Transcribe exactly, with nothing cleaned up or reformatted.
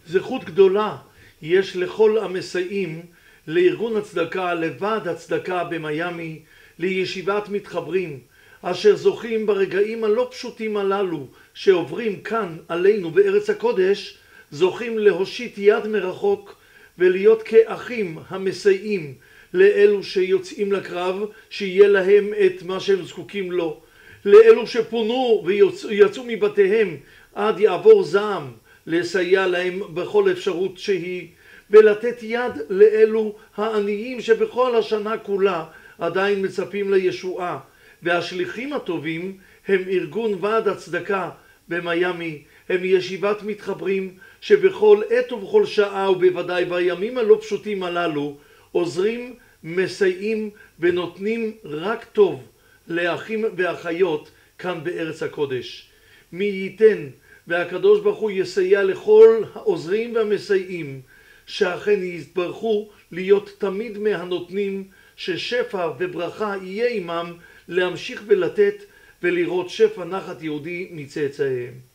זכות גדולה יש לכל המסייעים לארגון הצדקה, לוועד הצדקה במיאמי, לישיבת מתחברים, אשר זוכים ברגעים הלא פשוטים הללו שעוברים כאן עלינו בארץ הקודש, זוכים להושיט יד מרחוק ולהיות כאחים המסייעים לאלו שיוצאים לקרב, שיהיה להם את מה שהם זקוקים לו, לאלו שפונו ויצאו מבתיהם עד יעבור זעם, לסייע להם בכל אפשרות שהיא, ולתת יד לאלו העניים שבכל השנה כולה עדיין מצפים לישועה. והשליחים הטובים הם ארגון ועד הצדקה במיאמי, הם ישיבת מתחברים שבכל עת ובכל שעה ובוודאי בימים הלא פשוטים הללו עוזרים, מסייעים ונותנים רק טוב לאחים ואחיות כאן בארץ הקודש. מי ייתן והקדוש ברוך הוא יסייע לכל העוזרים והמסייעים שאכן יתברכו להיות תמיד מהנותנים, ששפע וברכה יהיה עמם להמשיך ולתת ולראות שפע נחת יהודי מצאצאיהם.